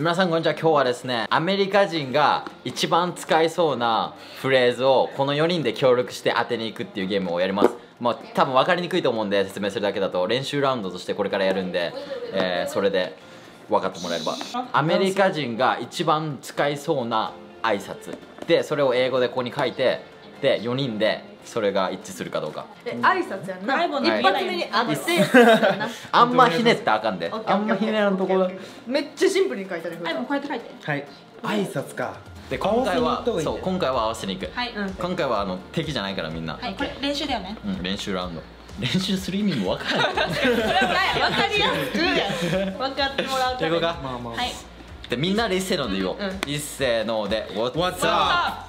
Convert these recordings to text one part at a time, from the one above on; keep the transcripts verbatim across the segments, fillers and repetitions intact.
皆さんこんにちは。今日はですね、アメリカ人が一番使いそうなフレーズをこのよにんで協力して当てにいくっていうゲームをやります。まあ多分分かりにくいと思うんで説明するだけだと、練習ラウンドとしてこれからやるんで、えー、それで分かってもらえれば。アメリカ人が一番使いそうな挨拶で、それを英語でここに書いて、でよにんでそれが一致するかどうか。 え、挨拶やんな。一発目にあってあんまひねったらあかんで。あんまひねらんところ。 めっちゃシンプルに書いてある。 はい、もうこうやって書いて。 はい。挨拶か。 で今回はそう今回は合わせに行く。 はい。 今回はあの敵じゃないからみんな。 はい、これ練習だよね。 うん、練習ラウンド。練習する意味も分からない。 これは分かりやすくやん。分かってもらうために。 まあまあ。 はい。 でみんなで一斉ので言おう。一斉ので What's up？ はい。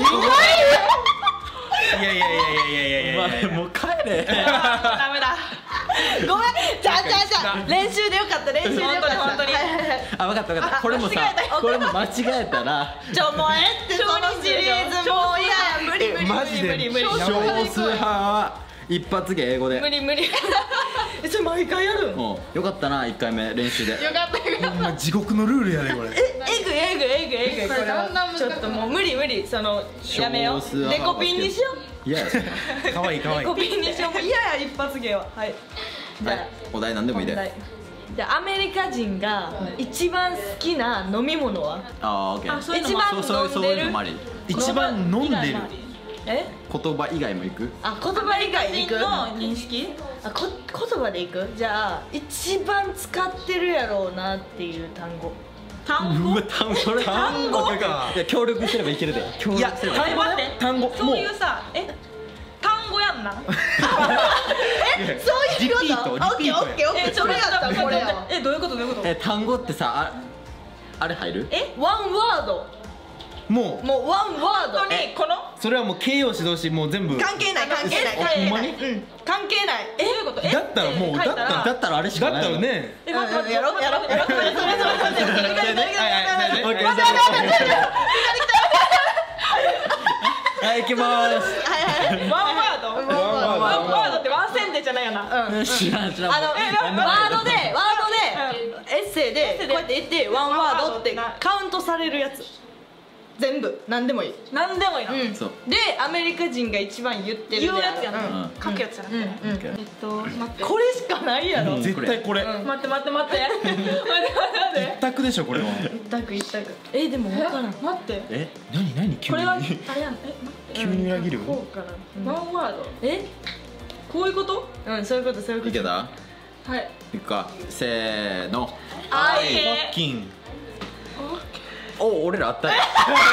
いやいやいやいやいやいやいやいや。 もう帰れ。 ダメだ。 ごめん。じゃあじゃあじゃあ練習でよかった。練習でよかった。 本当にあ、分かった分かった。これもさ、これも間違えたら。 ちょもうえってそのシリーズもういや無理無理マジで無理無理無理。 少数派は一発芸英語で。 無理無理。え、それ毎回やるん？ もうよかったな、一回目練習で。 よかったよかった。 地獄のルールやねこれ。 え、えぐえぐえぐえぐこれはちょっともう無理無理。そのやめよう。デコピンにしよう。 いや、 可愛い可愛い。 デコピンにしよう。もう嫌や一発芸は。はい。じゃあお題なんでもいいで。 じゃあアメリカ人が一番好きな飲み物は？ ああ、オッケー。 一番そうそういうのもあり。 一番飲んでる。 え？ 言葉以外もいく？ あ、言葉以外でいく？ の認識？ あ、こ言葉でいく？じゃあ一番使ってるやろうなっていう単語。 単語？ 単語。それ単語か。 いや協力すればいけるで。 いや単語ね。単語。 そういうさ、え、単語やんな。 え、そういうこと？ リピートオッケーオッケーオッケー。それやったらこれや。 え、どういうことどういうこと？ え、単語ってさ、ああれ入る？ え、ワンワード。 もうもうワンワード。 本当にこの？ それはもう形容詞動詞もう全部。 関係ない関係ない関係ない。うん、関係ない。 え、どういうこと？ だったらもうだったらだったらあれしかない。 だったらね。 え、待って待って、 やろうやろうやろう。それそれそれそれそれそれそれそれそれそれそれそれそれはい、行きまーす。 はいはい。 ワンワード？ワンワードってワンセンテじゃないよな。 うん。 知らん知らん。 あのワードでワードでエッセイでこうやって言ってワンワードってカウントされるやつ。全部何でもいい。 なんでもいいな。 うん。 そう。 でアメリカ人が一番言ってる言うやつやな。 うん書くやつじゃなくてね。 うんうん。 オッケーえっと、待って。 これしかないやろ。 絶対これ。 うん待って待って待って。待って待って一択でしょこれは。 一択一択。え、でも分からん。 待って。 え、 何何急に。 これはあれやん。え、待って。 急に裏切る。 こうかな。 ワンワード。 え？ こういうこと？ うん、そういうことそういうこと。 いけた？ はい。 いくか。せーの。 あい。 ファッキン。 お、俺らあったよ。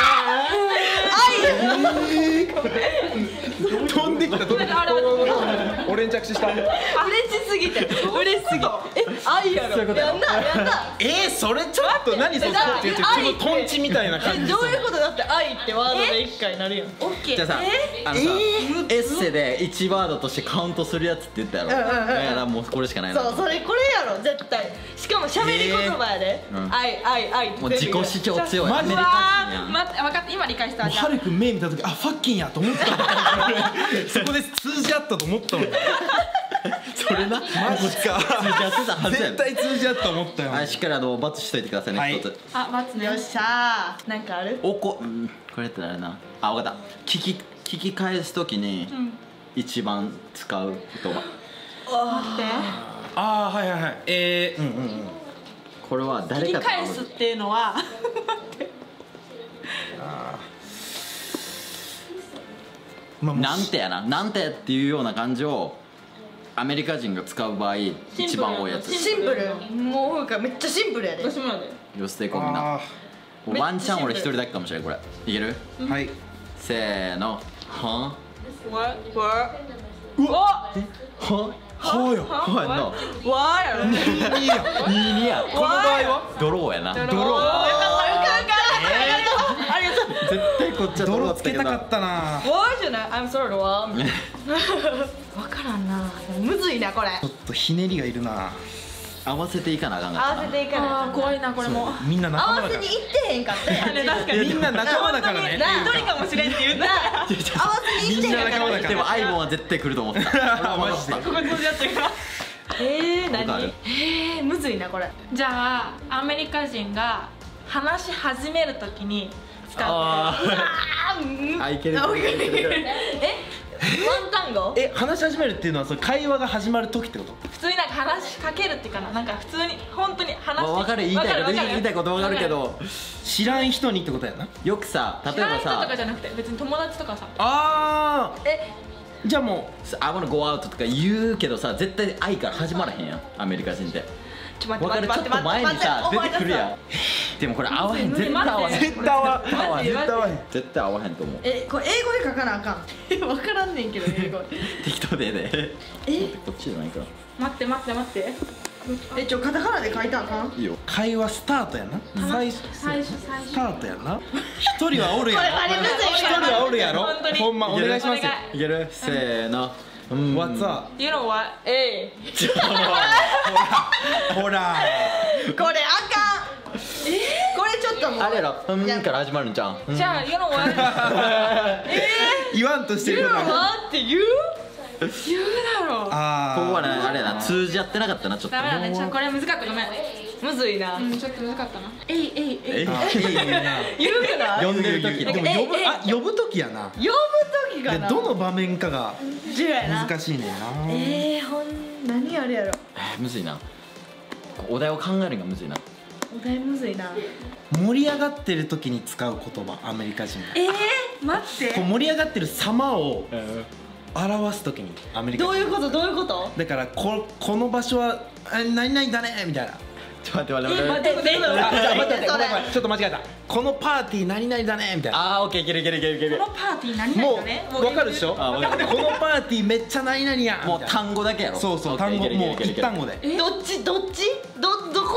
飛んできた飛んできた。俺に着地した。 嬉しすぎて嬉しすぎて。え、愛やろ。 そういうことやろやんなやんな。 えー、それちょっと何それ。 だって違う違うそのトンチみたいな感じ。 え、どういうことだって愛ってワードで一回なるやん。 オッケー。 じゃあさ、あのさ、エッセでいちワードとしてカウントするやつって言ったやろ。だからもうこれしかないな。 そう、それこれやろ絶対。しかも喋り言葉やで。愛愛愛。 もう自己主張強い。 マジでアメリカ人やん。 待って、分かった、今理解した。じゃあハルくん目見た時あファッキンやと思った。そこで通じ合ったと思ったの。 それな。 マジか。 やってたはずや絶対通じ合ったと思ったよ。 はい、しっかりあのバツしといてくださいね、一つ。 あ、待つね。 よっしゃー。なんかある？ おこ、うんこれやったらあれな。あ、わかった。聞き聞き返すときに一番使う言葉。 待って。 ああはいはいはいえーうんうんうんこれは誰聞かとき返すっていうのはまあもうなんてやな、なんてっていうような感じをアメリカ人が使う場合一番多いやつ。 シンプル。もうかめっちゃシンプルやで。 私もやで。 寄せていこうみんな。 あワンチャン俺一人だけかもしれんこれ。いける？ ーはいせーの。はわわうわははよはやんな。 わーやろ。 いいやににや。 この場合はドローやな。 ドロー絶対こっちはドドローつけたローつけたかったなわーじゃない。I'm sorry わー。わからんな。むずいなこれ。 ちょっとひねりがいるな合わせていかなあかんかったな。 合わせていかあない。 ー、怖いな、これも。 みんな仲合わ間だからせにいってへんかったやん。 ね、確かに。 みんな仲間だからねな一人かもしれんって言うな。 合わせにいってへんかった。 みんな仲間だからでもアイボンは絶対来ると思った。 マジでここ通じ合ってるから。 えー、 わかる何えー、むずいなこれ。 じゃあアメリカ人が話し始めるときに使う。 ああー、うんあいけるあいけるいけるえワン単語え話し始めるっていうのはその会話が始まる時ってこと？ 普通になんか話しかけるっていうかな、なんか普通に本当に話して。 分かる言いたいことわかる言いたいこと分かるけど知らん人にってことやな。 よくさ例え知らないばさ人とかじゃなくて別に友達とかさ。 あえーじゃあも 「I wanna go out」とか言うけどさ絶対愛から始まらへんやんアメリカ人ってちょっと分かるちょっと前にさ出てくるやんでもこれ合わへん絶対合わへん待って絶対は合わへん絶対は絶対合わへんと思うえこれ英語で書かなあかんえ分からんねんけど英語適当でねえこっちじゃないから待って待って待って。 えちょカタカナで書いたらあかんいいよ会話スタートやな。最初最初最初スタートやな。一人はおるやろ。 これあれむずい一人はおるやろ。 本当にほんまお願いしますよ。 いけるせーのうん What's up？ You know what？ えほら。 ー、これあかんえー、これちょっともうあれやろ「うん」から始まるんじゃんうんじゃあ You know what？ 言わんとしてるから。 はって言う言うだろう。 あここはねあれやな通じ合ってなかったなちょっとダメだね。ちょこれ難かったごめん。 むずいな、 うんちょっと難かったな。えいえいえい。 えあ。いいねな。 言うかな呼んでる時のでも呼ぶええあ呼ぶ時やな。 呼ぶ時かでなどの場面かが重要やな難しいねんな。 えー、ほん何あれやろえーむずいなお題を考えるのがむずいなお題むずいな盛り上がってる時に使う言葉アメリカ人が。 えー、待ってこう盛り上がってる様を表す時にアメリカ人。 どういうことどういうことだからここの場所はあ何々だねみたいな。 ちょっと待って待って待ってえ待って待ってあじゃあ待って待ってそれごめんごめんちょっと間違えた。このパーティー何々だねみたいな。 あーオッケーいけるいけるいけるいけるこのパーティー何も 々だね。 う分かるでしょ。 あ分かるこのパーティーめっちゃ何々やもうみたいな単語だけやろそうそうオッケー単語いけるいけるもういけるいける一単語で。 えどっちどっちどどこ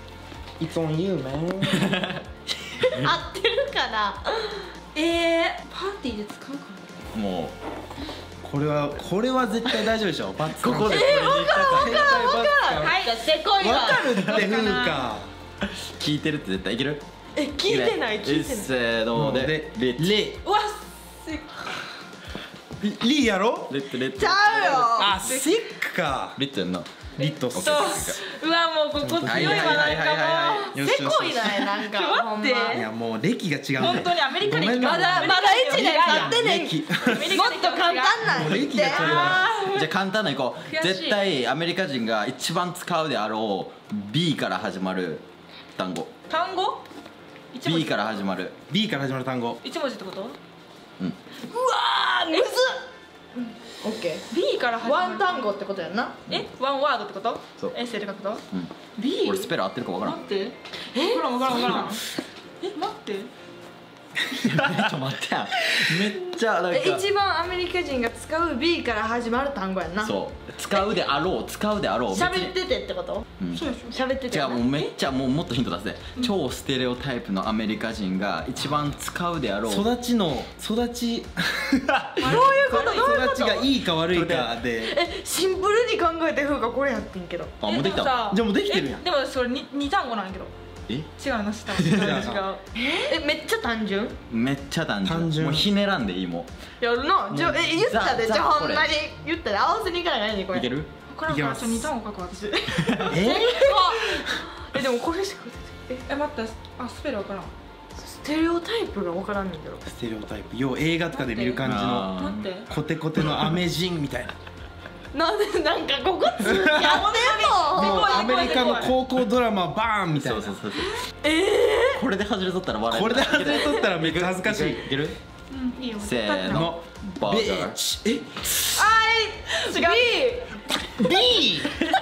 It's on you man 合ってるかなえー、パーティーで使うかな。 もこれはこれは絶対大丈夫でしょ。バツうここでえこれに行ったか絶対バツかはいじゃあせこいわわかるってふうか。 聞いてるって絶対いけるえ聞いてない聞いてないせーのででレッツレうわせリリやろ。 レッツレッツちゃうよあシックか。 レッツやんなリットス。 そううわもうここ強いわはいはいはいはいなんかもうよしよしよしせこいななんかほんま待っていやもう歴が違うんだよ。 本当にアメリカ歴ごめんなまだまだいちねん経ってねん歴もっと簡単なん言って歴が違うな。 じゃあ簡単なのいこう悔しい絶対アメリカ人が一番使うであろう B から始まる単語単語一文 B 字から始まる B から始まる単語。 一文字ってことうんうわーむずっオッケー B から始まるワン単語ってことやんなえワンワードってことそうエッセイで書くとうん B 俺スペル合ってるかわからん待ってえ分からん分からん分からんえ待ってちょっと待ってやめっちゃなんかえ一番アメリカ人が使う B から始まる単語やんなそう使うであろう使うであろう別に喋っててってことうんそうでしょ喋ってて違うもうめっちゃもうもっとヒント出すで超ステレオタイプのアメリカ人が一番使うであろう育ちの育ちどういうことどういうこと育ちがいいか悪いかで。 えシンプルに考えた方がこれやってんけどあもうできたえもさじゃあもうできてるやんえでもそれに二単語なんやけどえ違うなした違う違うえめっちゃ単純めっちゃ単純単純もうひねらんでいいもやるなじゃあえ言ったでザザじゃあほこれんまに言ったで合わせにいかないねこれういける分からんからちょっと二単語書くわ私ええでもこれしか出てえ待ってあスペル分からんステレオタイプが分からんねんけどステレオタイプ要映画とかで見る感じのあー待ってコテコテのアメ人みたいな。 なんでなんかここつやってんのもうアメリカの高校ドラマバーンみたいな。 そうそうそうそうえこれで外れとったら笑えるこれで外れとったらめっちゃ恥ずかしい。 いけるうんいいよせーののバビーガーーチえー、あい違う B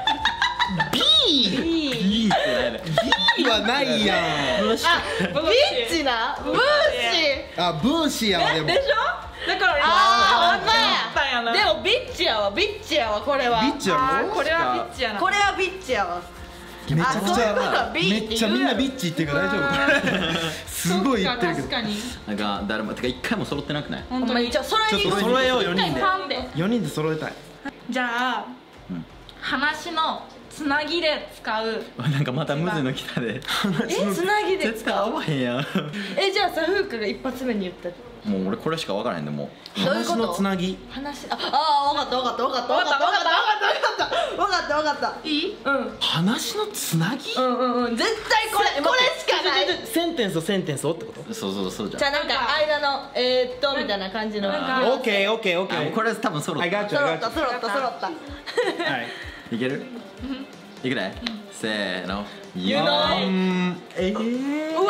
B いいってないね B はないやん。 あビッチなブーシあブーシーやわでも。 でしょだからあーほんまったんやなやでもビッチやわビッチやわこれはビッチやろ。 あーこれはビッチやなこれはビッチやわめちゃくちあそういうことゃは B めっちゃみんなビッチ言ってるから大丈夫これ。すごい言ってるけど。 確かになんか誰もてか一回も揃ってなくないほんま本当ににちょ揃えちょっに行こうと揃えようよにんで。 ファンでよにんで揃えたい。 じゃあうん話のつなぎで使う。 なんかまたムズの来たで。 えつなぎで絶対合わへんやん。 えじゃあさふうかが一発目に言ったもう俺これしか分からへんでもう。 どういうこと話のつなぎ。 話ああ分かった分かった分かった分かった分かった分かった分かった分かったいい？ うん話のつなぎ。 うんうんうん絶対これこれしかないセンテンスとセンテンスをってこと。 そうそうそうじゃん。 じゃあなんか間のえーっとみたいな感じのなんかオッケーオッケーオッケー。 あもうこれ多分揃っ I た。 got you 揃 I った got 揃った揃った you。はい。 いける？いくね。せーの。 You know うーん。ええ。 うわー言うのやんな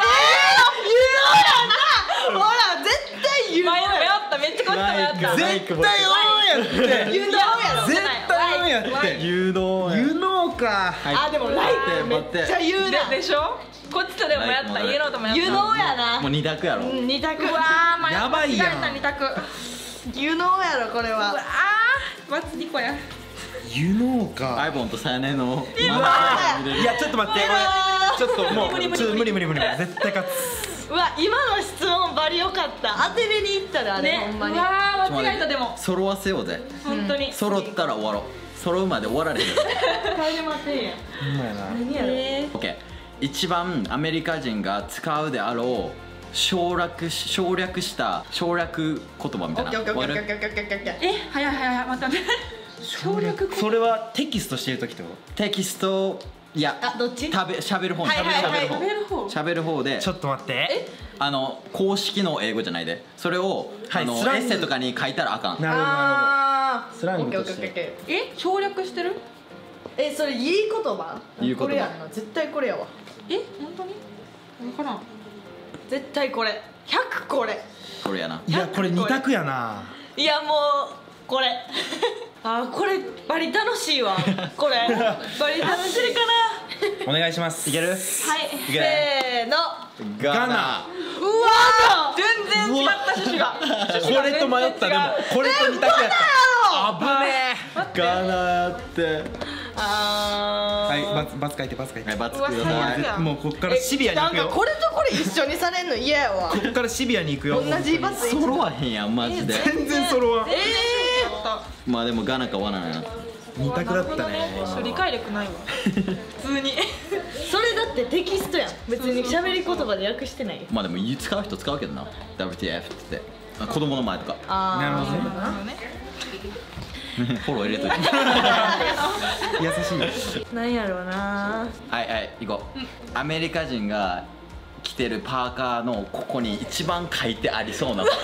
ほら絶対言うの迷やった、めっちゃこっち迷った。 絶対オンやって。 言うのやろ絶対オンやって。 誘導言うのか。 あでもライトめっちゃ言うなででしょ？こっちとでもやった。 はい家のともやった。 言うのやなもう二択やろ。 うん二択うわー、迷った。 やばいやん間違えた二択。 言うのやろこれはあー、バツにこや。 言うのか。 アイボンとさやねの。 いやちょっと待って俺ちょっともうちょっと無理無理無理無理絶対勝つ。 うわ今の質問バリ良かった当てれに行ったらあれ、 ね、うほんまにわー、間違えたでも。 揃わせようぜ。 本当に。 揃ったら終わろう。揃うまで終わられへん。 帰れませんやんほんまやな。 何やろえオッケー。一番アメリカ人が使うであろう省略し省略した省略言葉みたいな。 オッケーオッケーオッケーオッケーオッわかる？ ケーオッケーオッケーオッケーー、え、早い早い早い、待って待って。省略それはテキストしてる時ってこテキストいやあどっち食べ喋る方はいはいはい食べる方。 喋る方でと。ちょっと待って。 あの公式の英語じゃないでそれを、 はいあのスラングエッセイとかに書いたらあかん。 なるほどなるあースラングとしてオッケーオッケーオッケーオッケえ、省略してる？ ーえそれいい言葉いい言葉これやんな絶対これやわえ、本当に？分からん。 絶対これひゃくこれこれやな。 ほど。いやこれ二択やな。 いやもうこれあーこれバリ楽しいわこれバリ楽しいかなお願いします。 いける？ はい。 いけせーのガナ。 うわ全然違った趣旨が。 これと迷ったでもこれと二択やった。危ねガナやって。 え。 あーはいバツバツ書いてバツ書いて。 はいバツくうわださい。 最悪やもうこっからシビアに行くよ。 なんかこれとこれ一緒にされんの嫌やわこっからシビアに行くよ。 同じバツ揃わへんやんマジで。 全然揃わん。 えまあでもガナかワナやな。 二択だったね。 そう理解力ないわ。普通に。 ー、それだってテキストやん別に喋り言葉で訳してないよまあでも使う人使うけどな ダブリューティーエフ って言ってあ子供の前とかあーなるほどねなるほどね。 フォロー入れといて優しい。 なんやろうなはいはい行こうアメリカ人が着てるパーカーのここに一番書いてありそうな言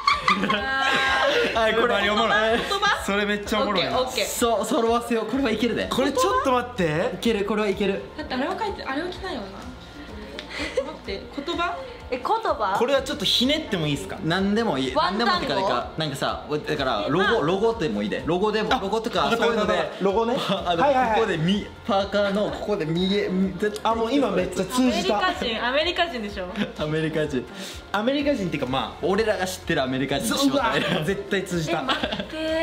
葉はいこれあれおもろい。それめっちゃおオッもろいな。 ケーオッケーそう揃わせようこれはいけるでこれちょっと待ってい。けるこれはいけるだってあれは書いて、あれは着ないよな。え、待って、言葉？ え言葉これはちょっとひねってもいいですか。 何でもいいワン何でもってか単語かなんかさだからロゴロゴでもいいでロゴでもロゴとかわかったそういうのでわかったロゴねあのはいはいはいここでみパーカーのここで右へみ絶対あもう今めっちゃアメリ通じた。 カ人、アメリカ人でしょ。 アメリカ人アメリカ人っていうかま俺らが知ってるアメリカ人あうわにしまったね絶対通じえ、 た。 待って。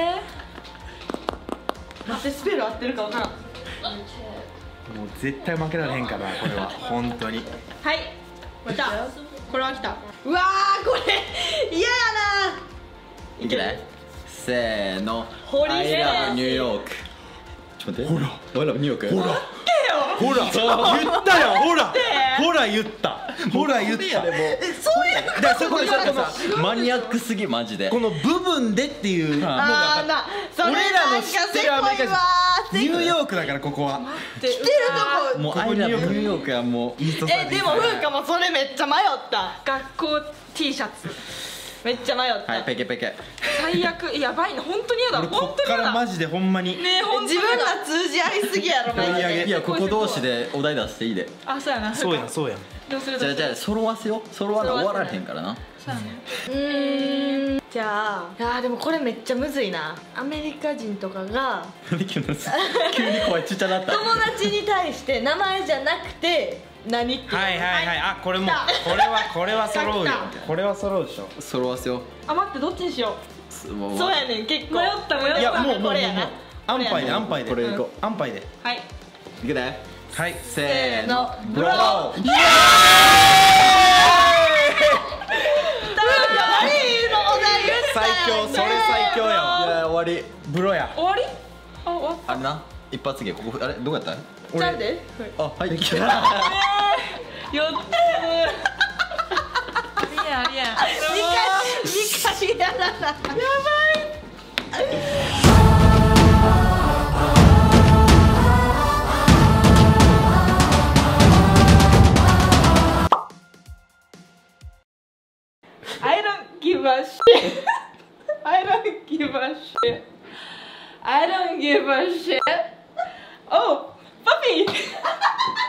待ってスペル合ってるかわからんもう絶対負けられへんからこれは本当に。 はい。来た。これは来た。 うわーこれ嫌やないけないせーのホリ I デー love New York ちょっと待ってほら I love New York ほらほら言ったよほらほら言ったほら言った。 えそういうだからそこでそこのマニアックすぎマジでこの部分でっていうのがあーなそれ俺らの知ってるアメリカ人人ニューヨークだからここは来てるとこもうこ I こに love よく New York はもうイーストサイドえでも風花もそれめっちゃ迷った学校 T シャツ。 めっちゃ迷った、 はいペケペケ最悪。やばいな、本当にやだ。 俺こっ本当にやだ。 からマジでほんまにねえ、本当に自やだ。 分ら通じ合いすぎやろマジ追い上げでいやここ同士でお題出していいであ、そうやな。 そうやんそうやん。 どうするじゃあじゃあどうする。 揃わせよ揃わな終わられへんからなそうやね。 うーんじゃあいやーでもこれめっちゃむずいなアメリカ人とかが急に急に声ちっちゃなった友達に対して名前じゃなくて何っていうのはいはいはいあこれも来たこれはこれは揃うよ来これは揃うでしょ。 揃わせよあ、待って、どっちにしよそうそうやねん結構迷った迷ったいやもうもうもうもうこれやな安牌で安牌でこれいこ安牌でう。はい。 いくではいせーせーののブローーイエーイ何のお題言った最強それ最強やわいや終わりブロや終わり？あ、終わっあれな一発芸ここあれどうやった？ ちゃんであはい。 よっついやありやんにかいやらないや I don't give a shit. I don't give a shit. I don't give a shit. Oh, puppy!